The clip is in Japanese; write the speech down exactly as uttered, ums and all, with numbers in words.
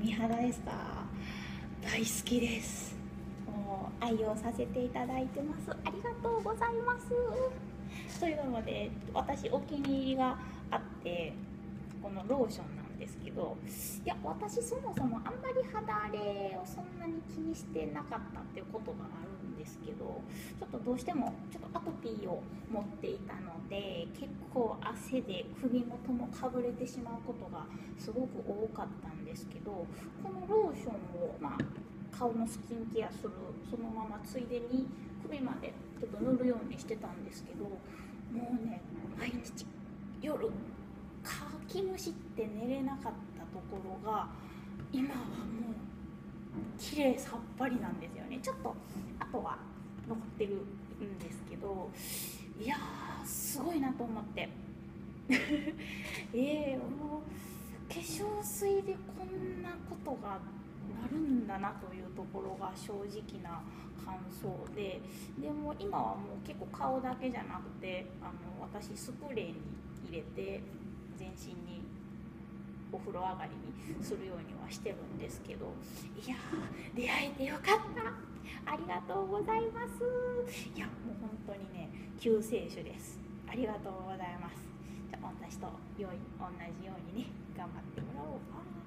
美肌ですか？大好きです。もう愛用させていただいてます。ありがとうございます。というので私お気に入りがあって、このローションなんですけど、いや私そもそもあんまり肌荒れをそんなに気にしてなかったっていうことがあるんですけど、ちょっとどうしてもちょっとアトピーを持っていたので、結構汗で首元もかぶれてしまうことがすごく多かったんですけど、このローションを、まあ、顔のスキンケアするそのままついでに首までちょっと塗るようにしてたんですけど、もうね、毎日夜かきむしって寝れなかったところが今はもう綺麗さっぱりなんですよね。ちょっとあとは残ってるんですけど、いやーすごいなと思ってえー、もう化粧水でこんなことがなるんだなというところが正直な感想で、でも今はもう結構顔だけじゃなくて、あの私スプレーに入れて全身にお風呂上がりにするようにはしてるんですけど、いやー出会えてよかった、ありがとうございます。いやもう本当にね救世主です。ありがとうございます。じゃあ私と良い同じようにね頑張ってもらおうか。